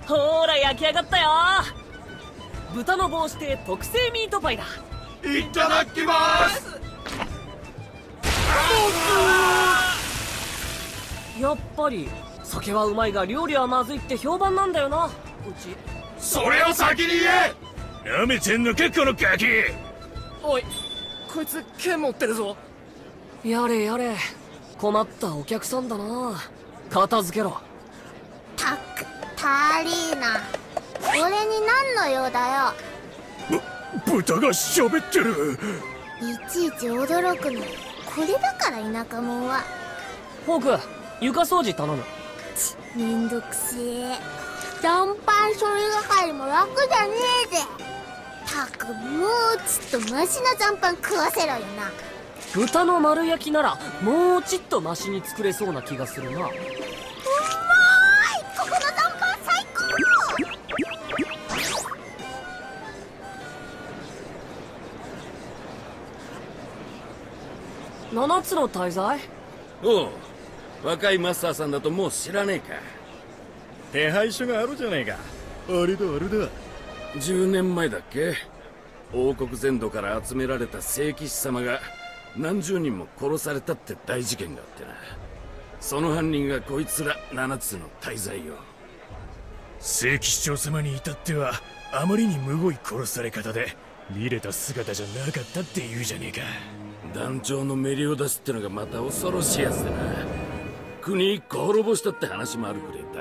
ほーら焼き上がったよ。豚の帽子で特製ミートパイだ。 いただきます。 やっぱり酒はうまいが料理はまずいって評判なんだよな、うち。 それを先に言え。 なめてんのかこのガキ。 おい、こいつ剣持ってるぞ。 やれやれ、困ったお客さんだな。片付けろ。 たくタリーナ、俺に何の用だよ。 豚が喋ってる。 いちいち驚くの、これだから田舎者は。 フォーク、床掃除頼む。 めんどくせえ。残飯処理係も楽じゃねえぜ。たく、もうちょっとマシな残飯食わせろよな。 豚の丸焼きならもうちっとマシに作れそうな気がするな。 うまーい、ここの残飯最高。 7つの大罪。 おう、若いマスターさんだともう知らねえか。 手配書があるじゃねえか。あれだあれだ。 10年前だっけ、王国全土から集められた聖騎士様が何十人も殺されたって大事件があってな。その犯人がこいつら7つの大罪よ。 聖騎士長様に至ってはあまりにむごい殺され方で見れた姿じゃなかったって言うじゃねえか。 団長のメリを出すってのがまた恐ろしいやつでな。国一個滅ぼしたって話もあるくれた。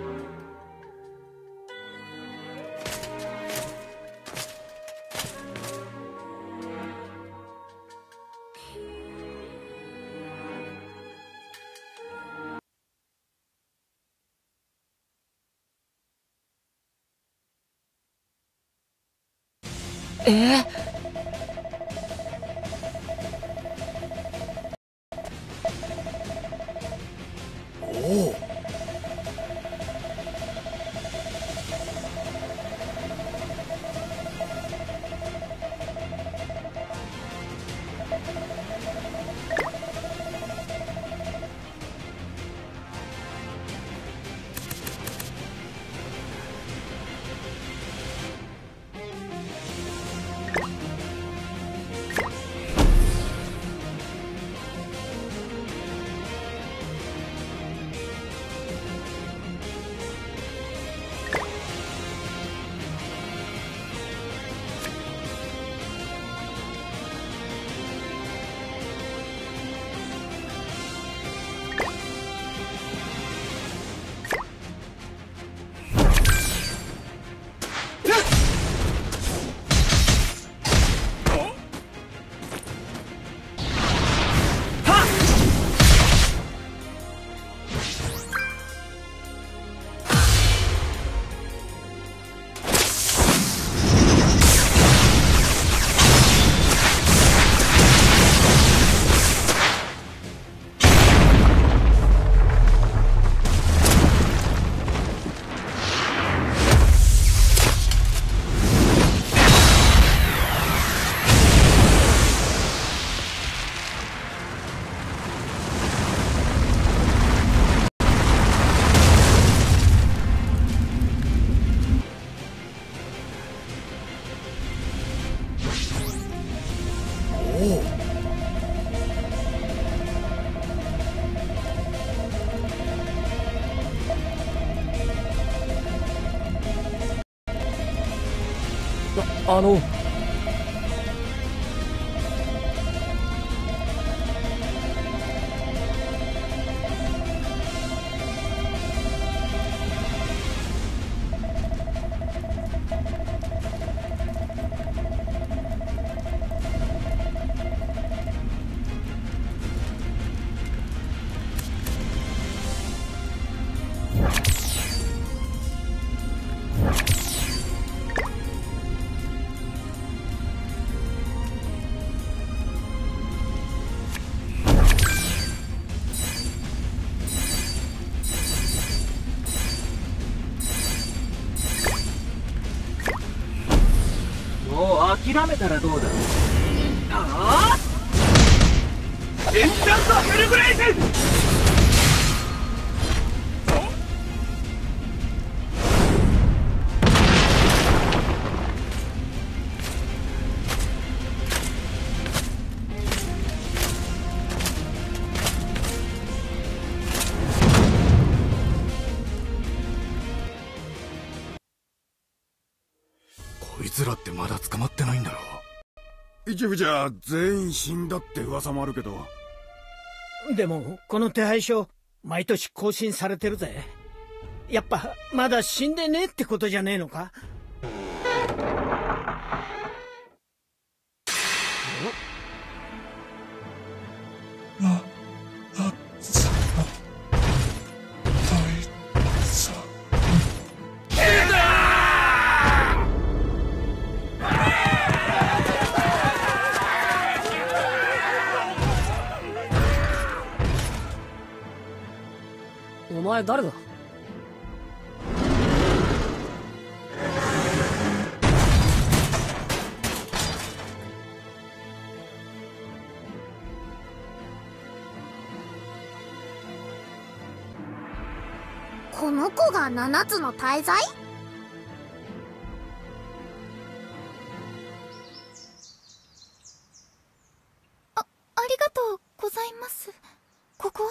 おお。 あの諦めたらどうだ。ああ、エンチャントヘルブレイズ。 まだ捕まってないんだろう。一部じゃ全員死んだって噂もあるけど。 でもこの手配書毎年更新されてるぜ。やっぱまだ死んでねえってことじゃねえのか？ お前誰だ？ この子が7つの大罪？ありがとうございます。ここは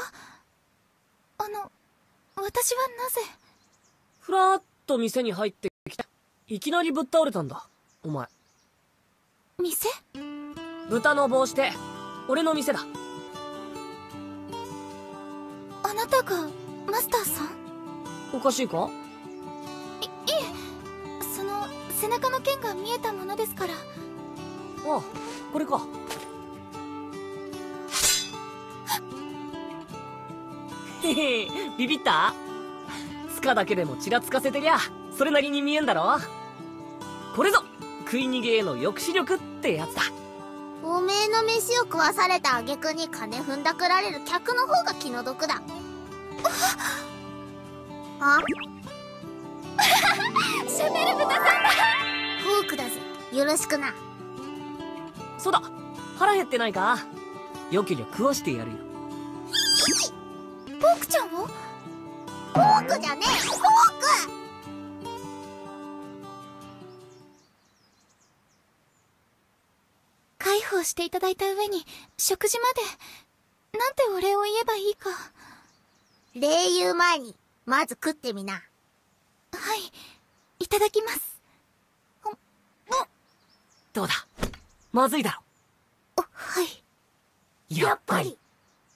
私はなぜ？ ふらーっと店に入ってきた。いきなりぶっ倒れたんだ、お前。 店？ 豚の帽子で、俺の店だ。 あなたがマスターさん？ おかしいか？ いえ、その背中の剣が見えたものですから。 ああ、これか。へへ、ビビった？つかだけでもちらつかせてりゃそれなりに見えんだろ。これぞ食い逃げへの抑止力ってやつだ。 おめえの飯を食わされた挙句に金踏んだくられる客の方が気の毒だ。あシャベル豚さんだ。フォークだぜ、よろしくな。 そうだ、腹減ってないか？よけりゃ食わしてやるよ。 ポークちゃんを？フォークじゃねえ、フォーク！介抱していただいた上に食事まで、なんてお礼を言えばいいか。礼言う前にまず食ってみな。はい、いただきます。 どうだ、まずいだろ。 はい。 やっぱり。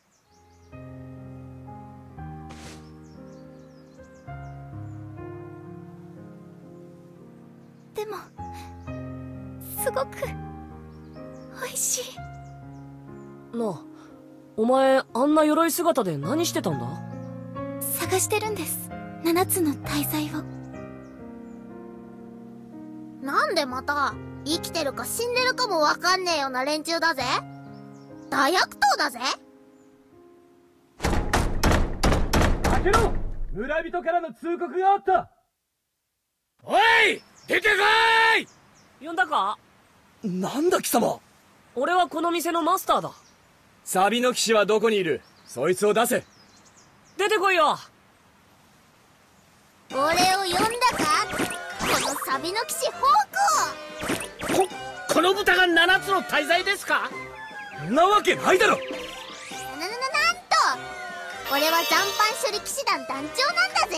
でもすごく美味しい。 なあ、お前あんな鎧姿で何してたんだ？ 探してるんです、7つの大罪を。なんでまた？生きてるか死んでるかもわかんねえような連中だぜ。大悪党だぜ。 開けろ！村人からの通告があった。 おい！出てこい！ 呼んだか？ なんだ貴様。 俺はこの店のマスターだ。 サビの騎士はどこにいる？そいつを出せ。 出てこいよ。 俺を呼んだか？このサビの騎士ホークを。 この豚が7つの大罪ですか？ なわけないだろ。 なんと俺は残飯処理騎士団団長なんだぜ。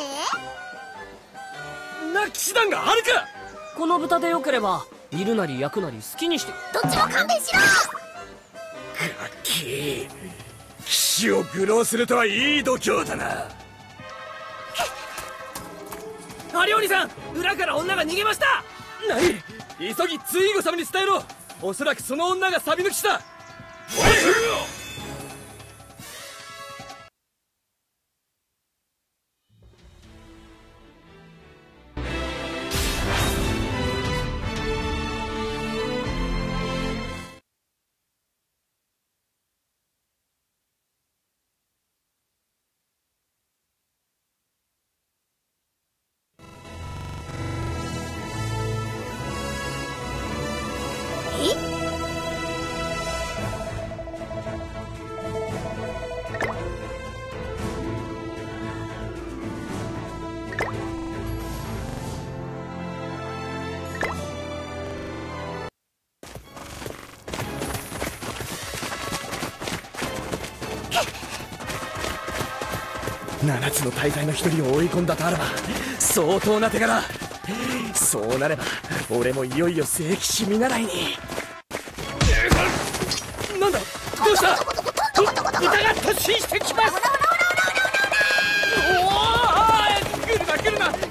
な騎士団があるか？ この豚でよければ煮るなり焼くなり好きにして。 どっちも勘弁しろ。 ガッキー、騎士を愚弄するとはいい度胸だな。 アリオニさん、裏から女が逃げました。何？急ぎツイーゴ様に伝えろ。おそらくその女がサビの騎士だ。 おい！ 7つの大罪の一人を追い込んだとあらば相当な手柄。 そうなれば俺もいよいよ聖騎士見習いに。なんだ、どうした？ 豚が突進してきます。 おお、来るな来るな来るな。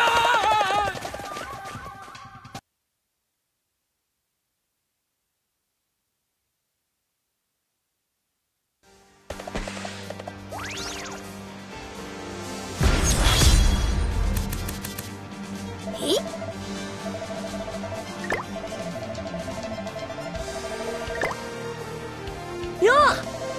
よっ！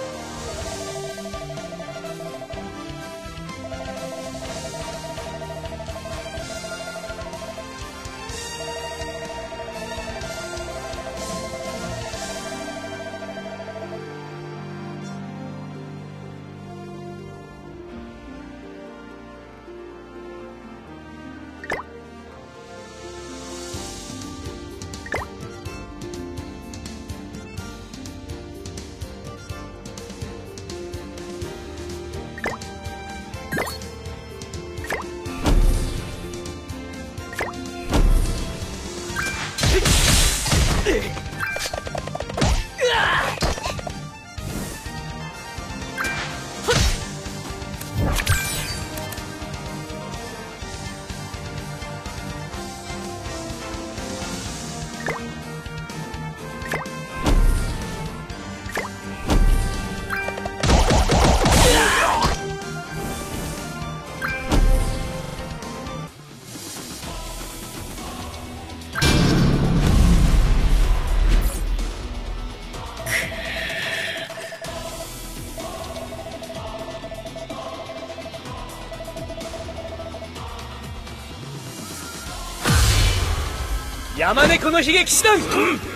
山猫の悲劇師団、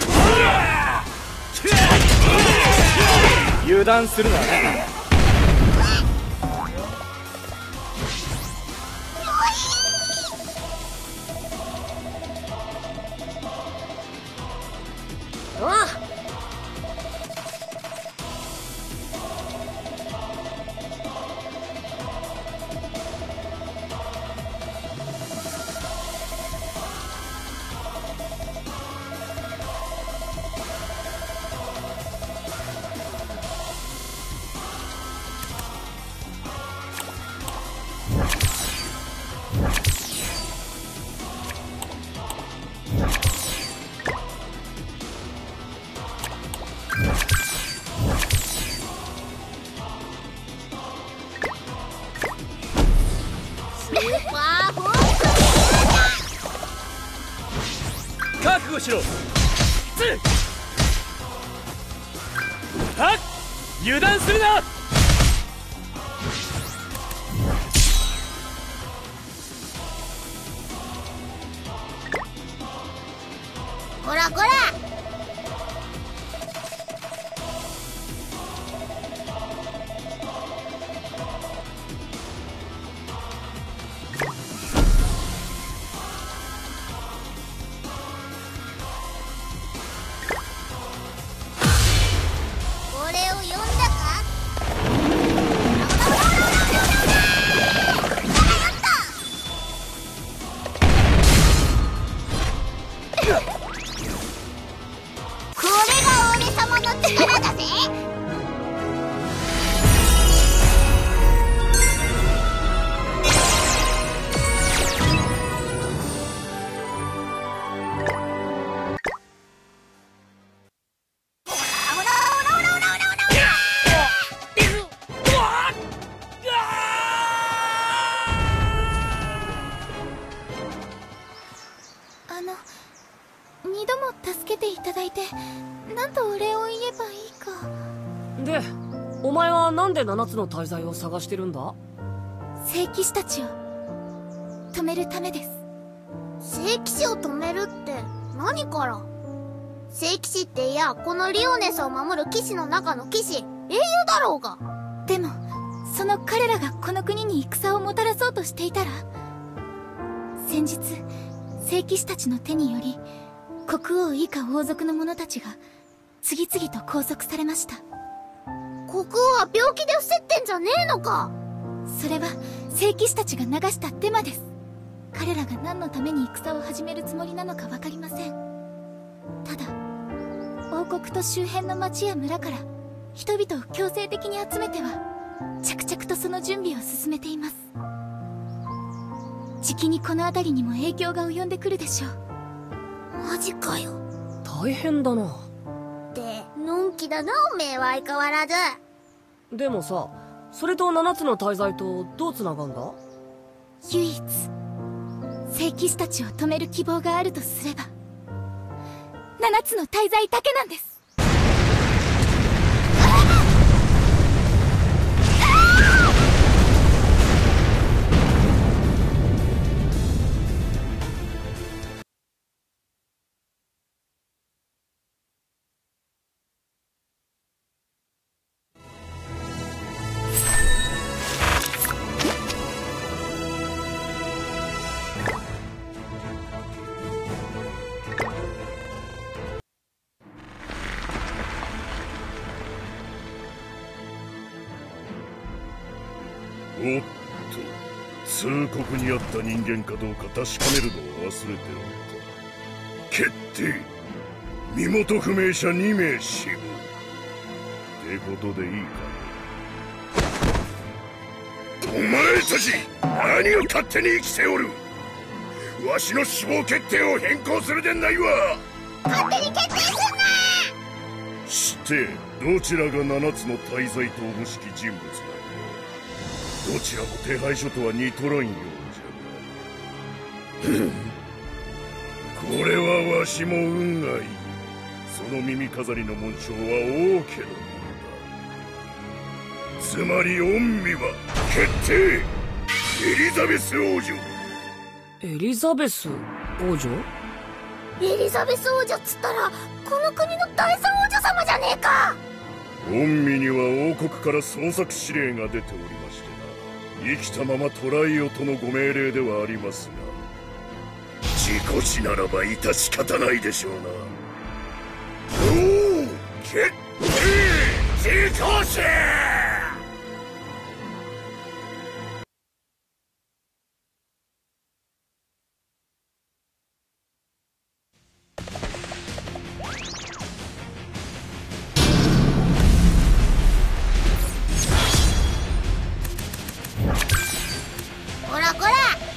油断するな。覚悟しろ。はっ、油断するな。 こらこら。俺を呼んだか？これが俺様の力だぜ。二度も助けていただいて、なんとお礼を言えばいいか。 で、お前はなんで7つの大罪を探してるんだ？ 聖騎士たちを止めるためです。聖騎士を止めるって何から？聖騎士っていや、このリオネスを守る騎士の中の騎士、英雄だろうが。でもその彼らがこの国に戦をもたらそうとしていたら、先日聖騎士たちの手により国王以下王族の者たちが次々と拘束されました。国王は病気で伏せってんじゃねえのか。それは聖騎士たちが流したデマです。 彼らが何のために戦を始めるつもりなのか分かりません。ただ王国と周辺の町や村から人々を強制的に集めては着々とその準備を進めています。じきにこの辺りにも影響が及んでくるでしょう。マジかよ。 大変だな。 でのんきだなおめえは相変わらず。 でもさ、それと7つの大罪とどうつながんだ？ 唯一聖騎士たちを止める希望があるとすれば7つの大罪だけなんです。 おっと、通告にあった人間かどうか確かめるのを忘れておった。決定、身元不明者2名死亡ってことでいいか。お前たち何を勝手に生きておる。わしの死亡決定を変更するでないわ。 勝手に決定すんな。 してどちらが7つの大罪とおぼしき人物だ。どちらも手配書とは似とらんようじゃがこれはわしも運がいい。その耳飾りの紋章は王家のものだ。つまり御身は決定、エリザベス王女。 エリザベス王女？ エリザベス王女っつったらこの国の第三王女様じゃねえか。 御身には王国から捜索指令が出ておりましてな。生きたまま捕らえよとのご命令ではありますが、事故死ならば致し方ないでしょうな。おお、決定、事故死。 こらこら。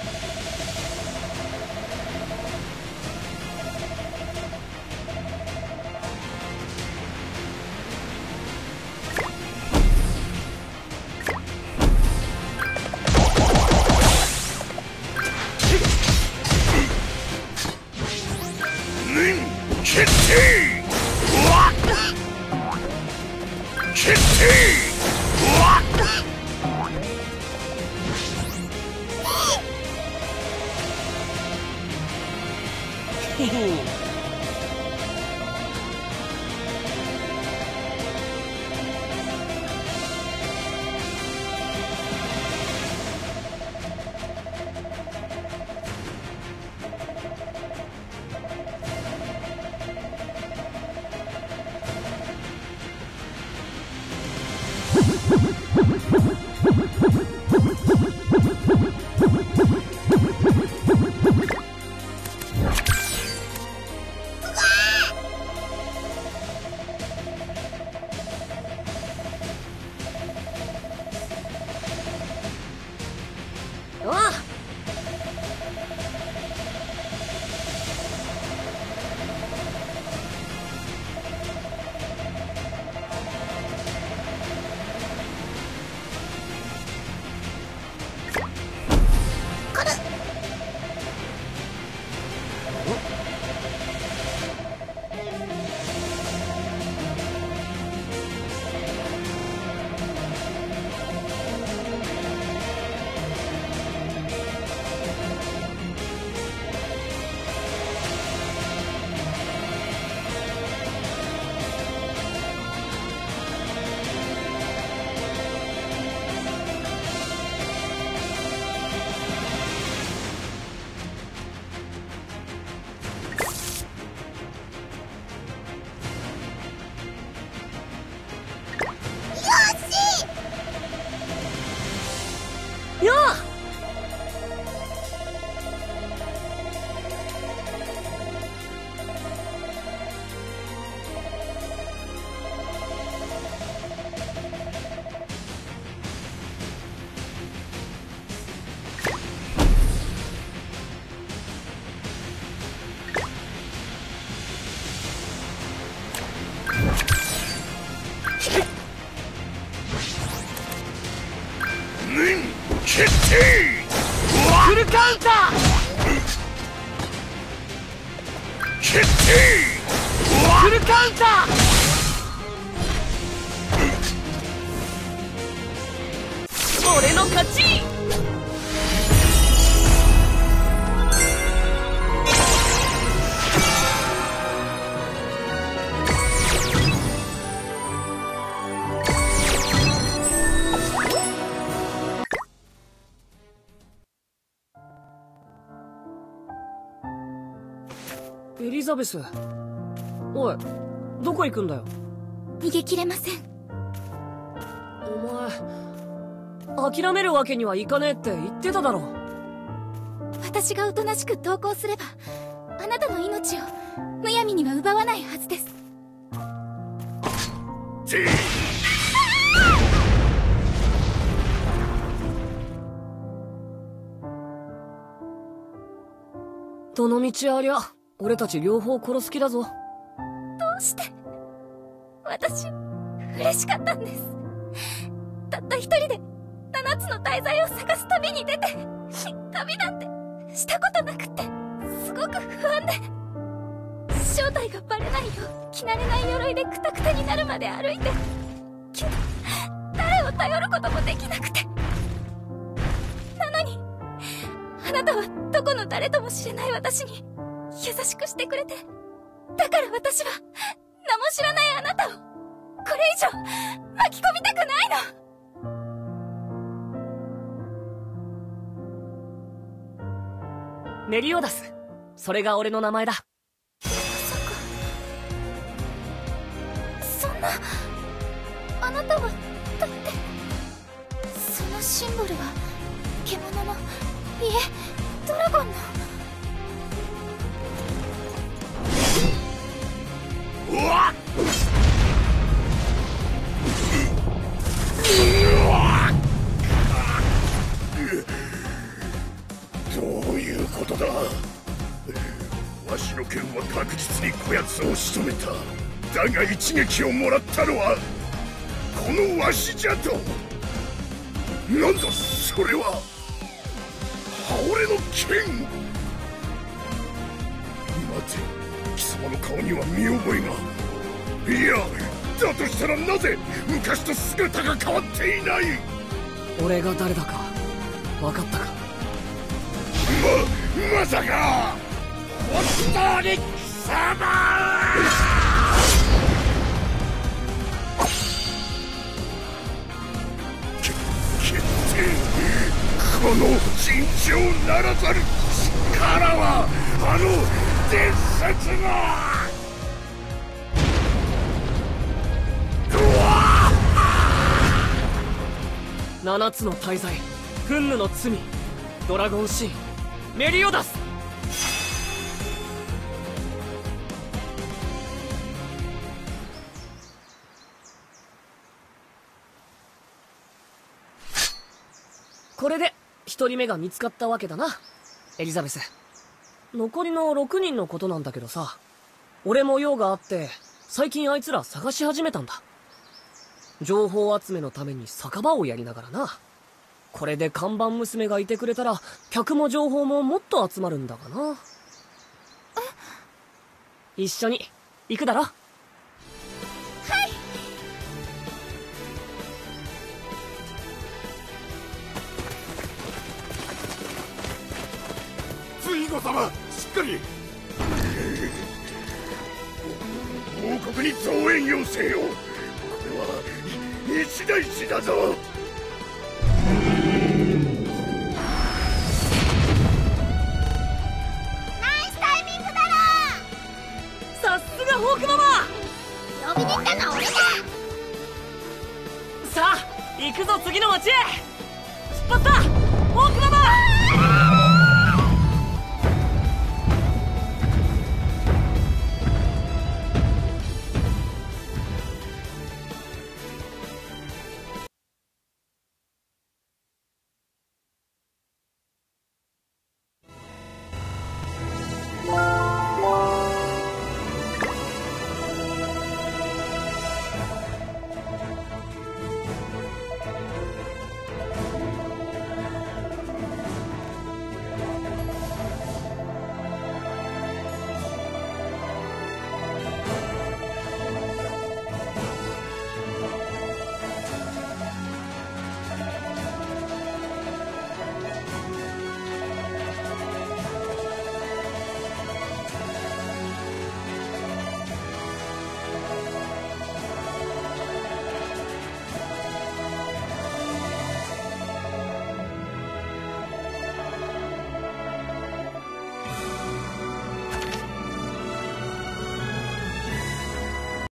決定、決定。 決定。 フルカウンター決定。 フルカウンター俺の勝ち。エリザベス、おい、どこ行くんだよ。 逃げきれません。 お前諦めるわけにはいかねえって言ってただろ。 私がおとなしく投降すればあなたの命をむやみには奪わないはずです。 どの道ありゃ俺たち両方殺す気だぞ。 どうして。私嬉しかったんです。たった一人で7つの大罪を探す旅に出て、旅なんてしたことなくてすごく不安で、正体がバレないよう着慣れない鎧でクタクタになるまで歩いて、けど誰を頼ることもできなくて。なのにあなたはどこの誰とも知れない私に優しくしてくれて、だから私は名も知らないあなたをこれ以上巻き込みたくないの。 メリオダス、それが俺の名前だ。 そんな、あなたはだって、そのシンボルは獣の、いえドラゴンの。 うわっ、どういうことだ。わしの剣は確実にこやつを仕留めた。だが一撃をもらったのはこのわしじゃと。なんだそれは。俺の剣。待て、貴様の顔には見覚えが。いや、だとしたらなぜ昔と姿が変わっていない。 俺が誰だか分かったか。 まさか本当に貴様。決定。この尋常ならざる力はあの伝説の。 7つの大罪、憤怒の罪、ドラゴンシーン、メリオダス。これで1人目が見つかったわけだな、エリザベス。残りの6人のことなんだけどさ、俺も用があって最近あいつら探し始めたんだ。情報集めのために酒場をやりながらな。これで看板娘がいてくれたら客も情報ももっと集まるんだがな。一緒に行くだろ。はい。 ツイゴ様、しっかり。王国に増援要請を。これは一大事だぞ。 ホークママ、 呼びに行ったのは俺だ。 さあ行くぞ次の町へ。出発だホークママ。